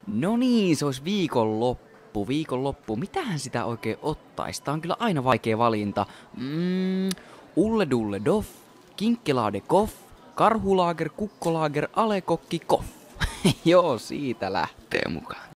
No niin, se olisi viikonloppu. Viikonloppu. Mitähän sitä oikein ottaisi? Tää on kyllä aina vaikea valinta. Ulle dulle doff, kinkkelade koff, karhulaager, kukkolaager, alekokki koff. Joo, siitä lähtee mukaan.